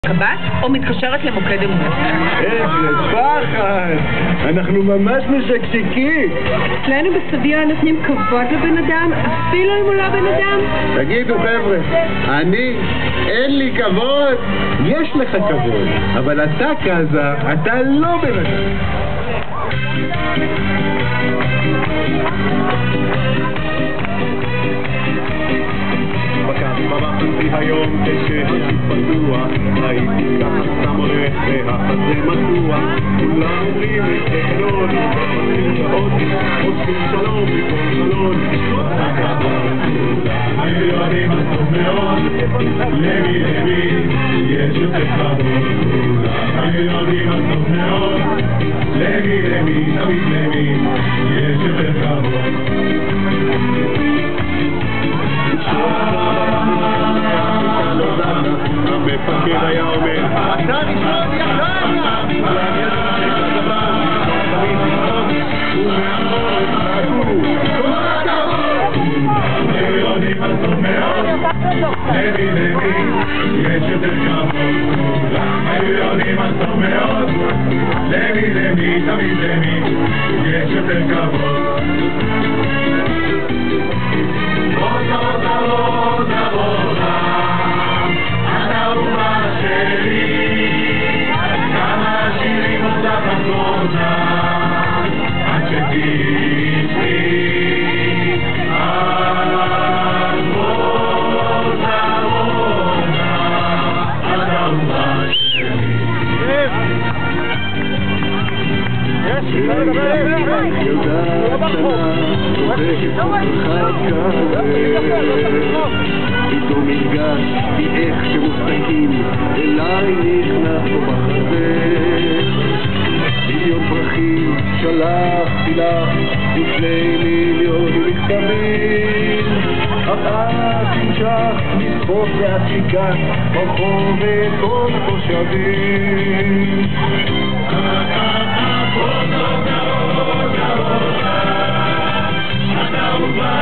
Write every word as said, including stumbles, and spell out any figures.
קב"ט או מתקשרת למוקד אמון. איזה פחד! אנחנו ממש משקשקים! אצלנו בסביה נותנים כבוד לבן אדם, אפילו אם הוא לא בן אדם. תגידו חבר'ה, אני, אין לי כבוד? יש לך כבוד, אבל אתה קזה, אתה לא בן אדם. ברחתי היום כשהשוק פתוח, הייתי ככה סתם הולך והחזה מתוח. כולם אומרים את חלון, עושים שעות, עושים שלום מכל חלון. היו יודעים הטוב מאוד, למי למי יש יותר כבוד. היו יודעים הטוב מאוד, למי למי תמיד למי יש יותר כבוד. המפקד היה אומר, אתה ראשון יחדנה! הם יודעים על טוב מאוד, למי למי יש יותר כבוד. הם יודעים על טוב מאוד, למי למי תמיד למי יש יותר כבוד. רוזה רוזה רוזה רוזה אתה אומה שלי כמה שירים עושה בקרוזה עד שתשבי אז רוזה רוזה אתה אומה שלי פתאום הרגשתי איך שמוסתקים אליי נכנס בחזה. מיליון פרחים שלחתי לך ושני מיליון מכתבים, אך את המשכת לסחוט והשיקת ברחוב את כל התושבים. אתה אהובה